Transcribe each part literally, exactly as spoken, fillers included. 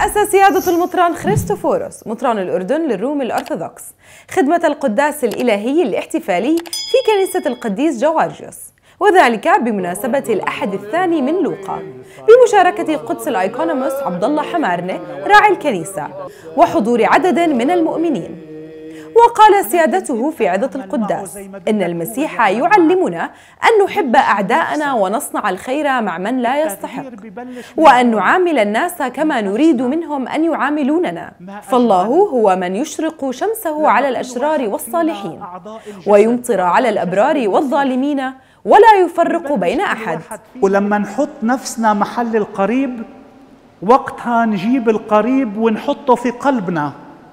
رأس سيادة المطران خريستوفوروس مطران الأردن للروم الأرثوذكس خدمة القداس الإلهي الاحتفالي في كنيسة القديس جوارجيوس، وذلك بمناسبة الأحد الثاني من لوقا بمشاركة قدس الأيكونوموس عبد الله حمارنة راعي الكنيسة وحضور عدد من المؤمنين. وقال سيادته في عظة القداس إن المسيح يعلمنا أن نحب أعداءنا ونصنع الخير مع من لا يستحق، وأن نعامل الناس كما نريد منهم أن يعاملوننا، فالله هو من يشرق شمسه على الأشرار والصالحين ويمطر على الأبرار والظالمين ولا يفرق بين أحد. ولما نحط نفسنا محل القريب وقتها نجيب القريب ونحطه في قلبنا،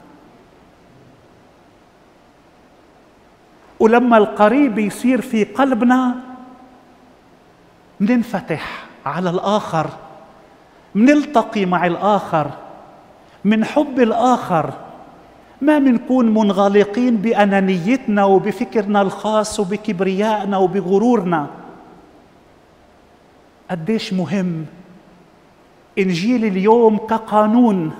ولما القريب يصير في قلبنا مننفتح على الآخر، منلتقي مع الآخر، من حب الآخر، ما منكون منغلقين بأنانيتنا وبفكرنا الخاص وبكبريائنا وبغرورنا. قديش مهم إنجيل اليوم كقانون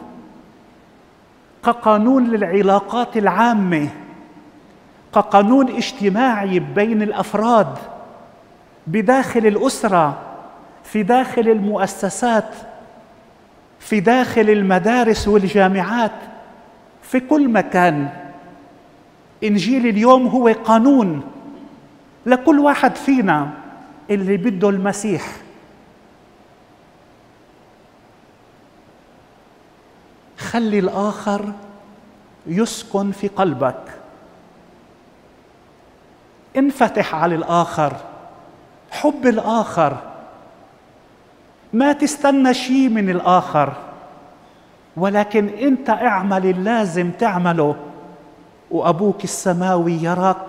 كقانون للعلاقات العامة، كقانون اجتماعي بين الأفراد بداخل الأسرة، في داخل المؤسسات، في داخل المدارس والجامعات، في كل مكان. إنجيل اليوم هو قانون لكل واحد فينا اللي بده المسيح. خلي الآخر يسكن في قلبك، انفتح على الآخر، حب الآخر، ما تستنى شيء من الآخر، ولكن أنت اعمل اللازم تعمله وأبوك السماوي يراك.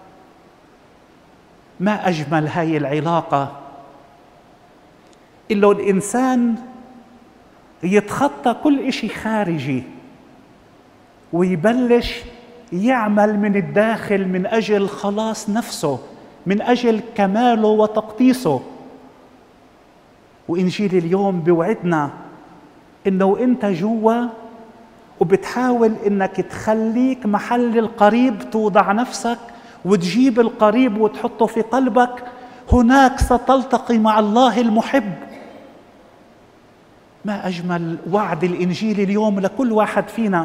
ما أجمل هاي العلاقة إلا الإنسان يتخطى كل إشي خارجي ويبلش يعمل من الداخل من أجل خلاص نفسه، من أجل كماله وتقديسه. وإنجيل اليوم بوعدنا إنه أنت جوا وبتحاول إنك تخليك محل القريب، توضع نفسك وتجيب القريب وتحطه في قلبك، هناك ستلتقي مع الله المحب. ما أجمل وعد الإنجيل اليوم لكل واحد فينا،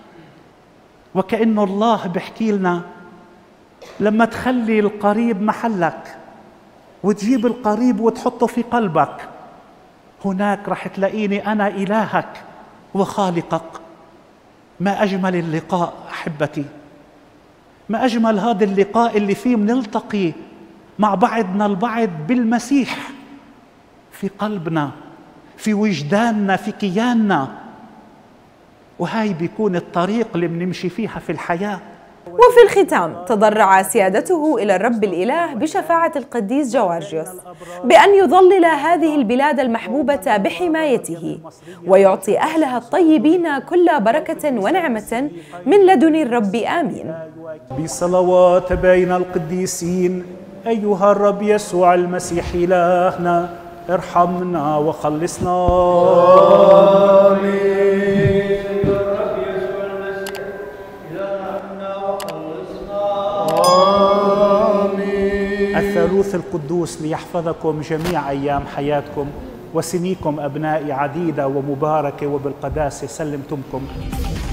وكأنه الله بيحكي لنا لما تخلي القريب محلك وتجيب القريب وتحطه في قلبك، هناك رح تلاقيني أنا إلهك وخالقك. ما أجمل اللقاء أحبتي، ما أجمل هذا اللقاء اللي فيه منلتقي مع بعضنا البعض بالمسيح في قلبنا، في وجداننا، في كياننا. وهاي بيكون الطريق اللي بنمشي فيها في الحياة. وفي الختام تضرع سيادته إلى الرب الإله بشفاعة القديس جوارجيوس بأن يظلل هذه البلاد المحبوبة بحمايته ويعطي أهلها الطيبين كل بركة ونعمة من لدن الرب. آمين. بصلوات بين القديسين أيها الرب يسوع المسيح إلهنا، ارحمنا وخلصنا. آمين. الثالوث القدوس ليحفظكم جميع أيام حياتكم وسنيكم أبنائي عديدة ومباركة وبالقداسة سلمتمكم.